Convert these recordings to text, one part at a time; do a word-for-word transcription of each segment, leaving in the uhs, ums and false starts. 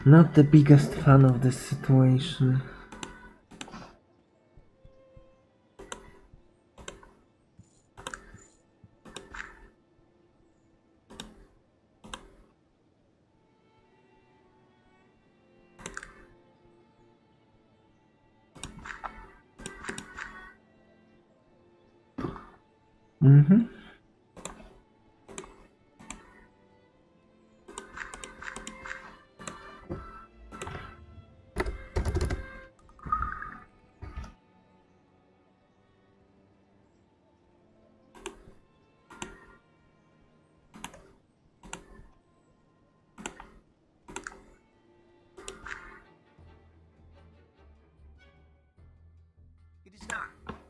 Not the biggest fan of this situation. Mm-hmm. It is not.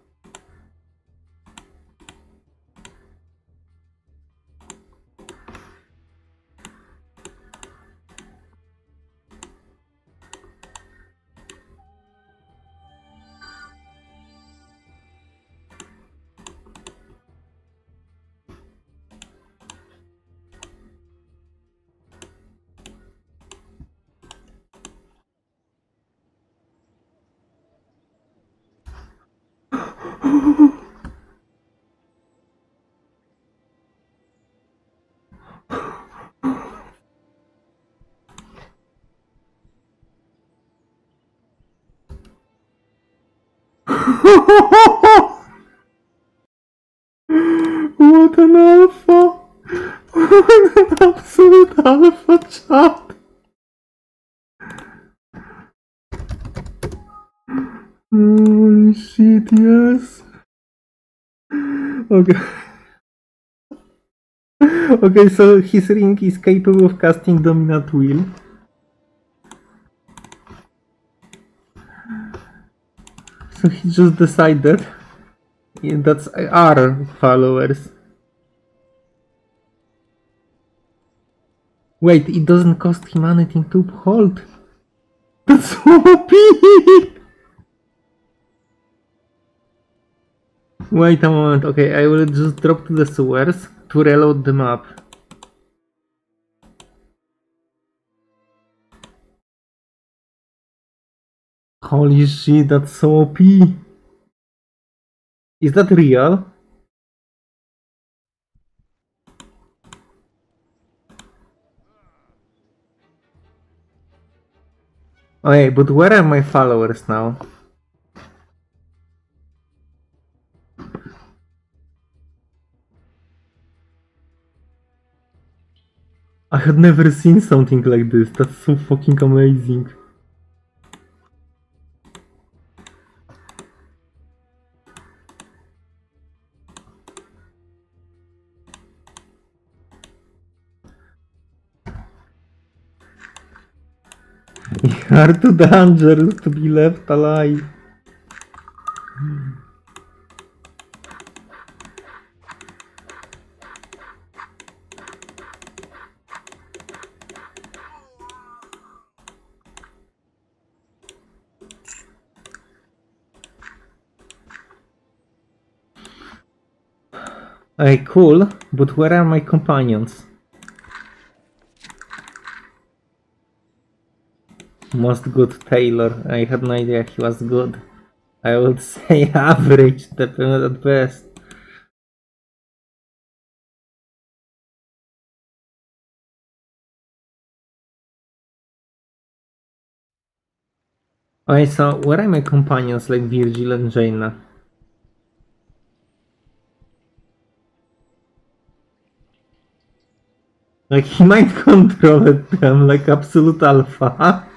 What an alpha! What an absolute alpha, chat! Holy shit, yes! Okay. Okay, so his ring is capable of casting Dominant Will. So he just decided. Yeah, that's our followers. Wait, it doesn't cost him anything to hold. That's so O P! Wait a moment, okay, I will just drop to the sewers to reload the map. Holy shit, that's so O P! Is that real? Okay, but where are my followers now? I had never seen something like this, that's so fucking amazing. You are too dangerous to be left alive. Okay, cool, but where are my companions? Most good Taylor. I had no idea he was good. I would say average, at best. Okay, so where are my companions like Virgil and Jaina? Like he might control them like absolute alpha.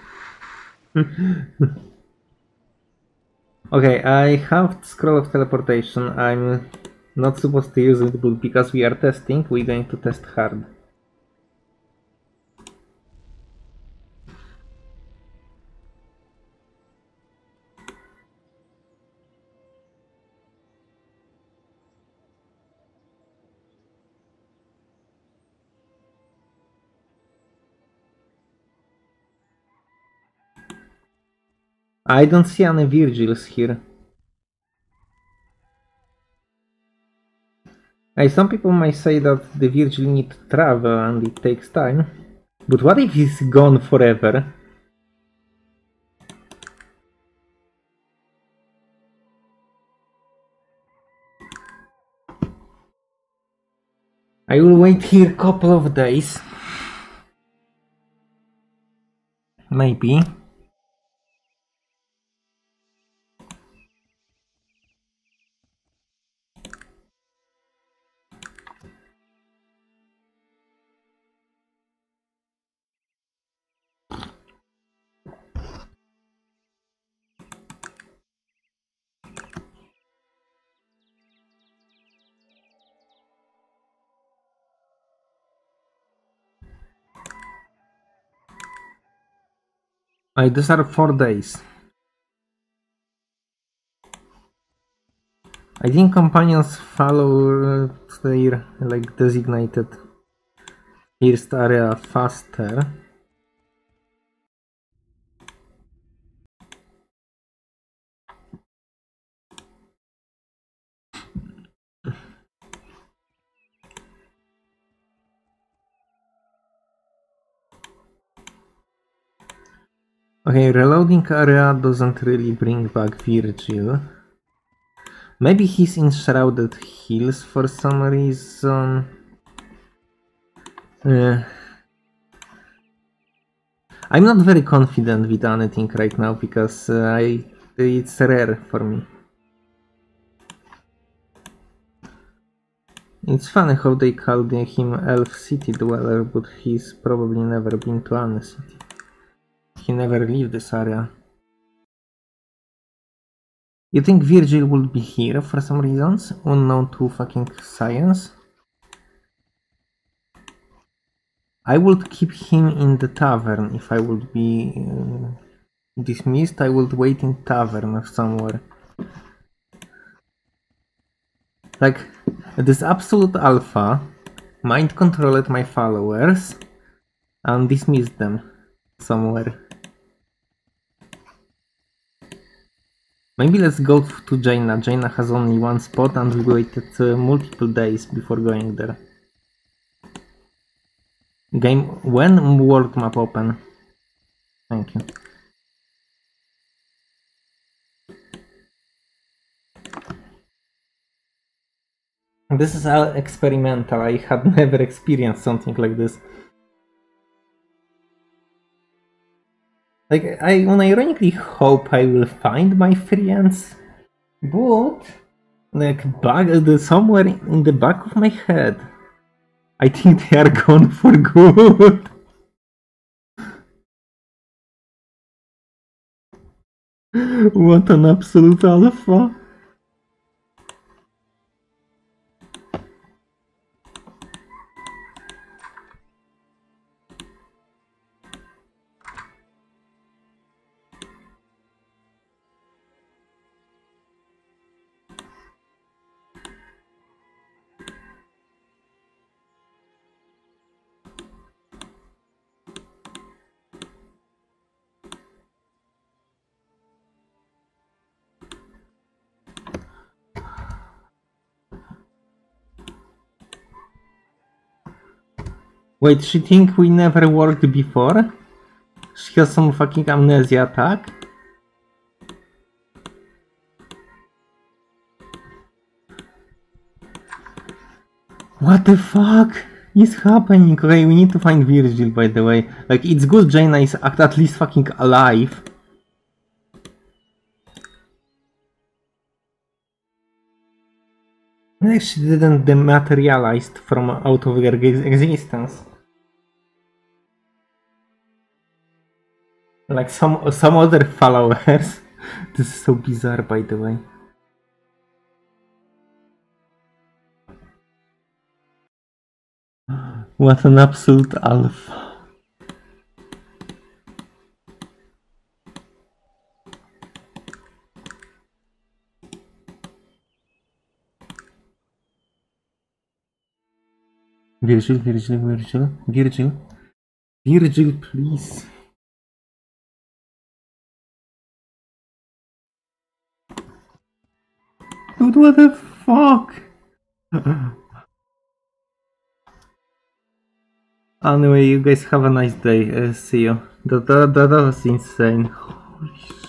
Okay, I have Scroll of Teleportation. I'm not supposed to use it, but because we are testing, we're going to test hard. I don't see any Virgils here. Hey, some people might say that the Virgil need to travel and it takes time. But what if he's gone forever? I will wait here a couple of days. Maybe. I these are four days. I think companions follow uh, their like designated first area faster. Okay, reloading area doesn't really bring back Virgil. Maybe he's in Shrouded Hills for some reason. Uh, I'm not very confident with anything right now because uh, I it's rare for me. It's funny how they called him Elf City Dweller, but he's probably never been to any city. He never left this area. You think Virgil would be here for some reasons, unknown to fucking science? I would keep him in the tavern if I would be uh, dismissed. I would wait in tavern or somewhere. Like, this absolute alpha mind controlled my followers and dismissed them somewhere. Maybe let's go to Jaina. Jaina has only one spot and we waited uh, multiple days before going there. Game when world map open? Thank you. This is all experimental. I had never experienced something like this. Like, I unironically hope I will find my friends, but like back the somewhere in the back of my head, I think they are gone for good. What an absolute alpha. Wait, she think we never worked before? She has some fucking amnesia attack? What the fuck is happening? Okay, we need to find Virgil, by the way. Like, it's good Jaina is at, at least fucking alive. Like, she didn't dematerialize from out of her existence. Like some some other followers. This is so bizarre, by the way. What an absolute alpha. Virgil, Virgil, Virgil, Virgil. Virgil, please. Dude, what the fuck? Anyway, you guys have a nice day. Uh, see you. That, that, that was insane. Holy shit.